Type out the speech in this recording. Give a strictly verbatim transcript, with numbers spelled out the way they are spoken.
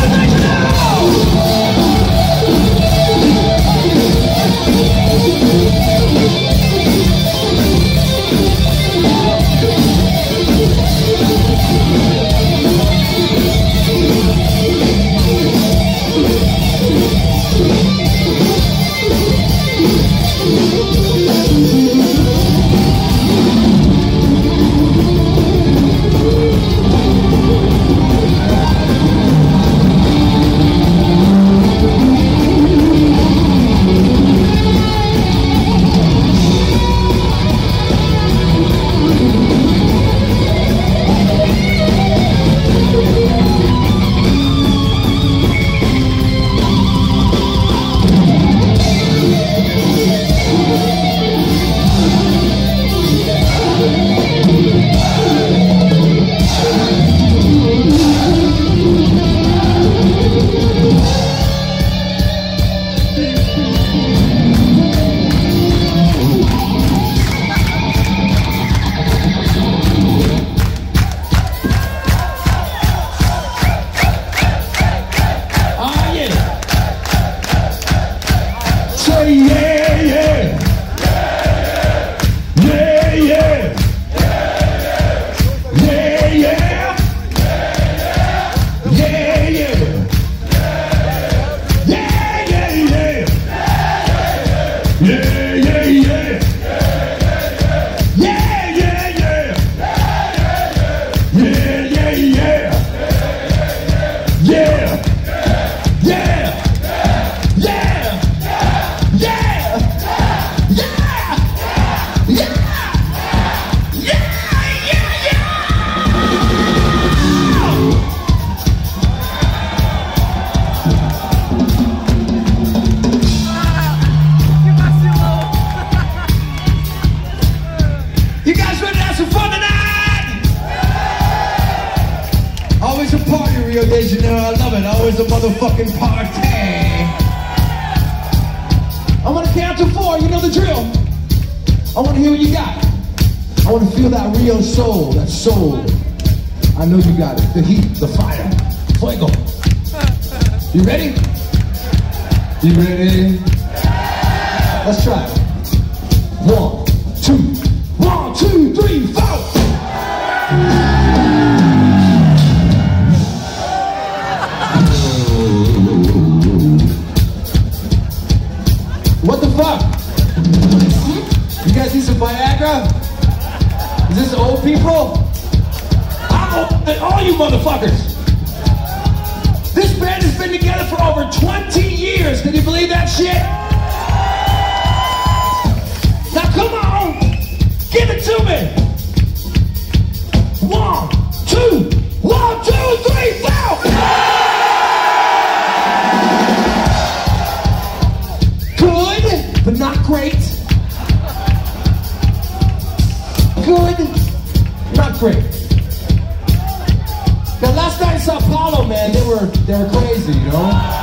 Rio de Janeiro, I love it. Always a motherfucking party. I'm gonna count to four, you know the drill. I wanna hear what you got. I wanna feel that Rio soul, that soul. I know you got it. The heat, the fire, fuego. You ready? You ready? Let's try it. One, two, one, two, three, four. What the fuck? You guys need some Viagra? Is this old people? I'm older than all you motherfuckers. This band has been together for over twenty years. Can you believe that shit? Now come on, give it to me. One, two, one, two, three, four. Good, but not great. Good, not great. Now last night in Sao Paulo, man, they were they were crazy, you know.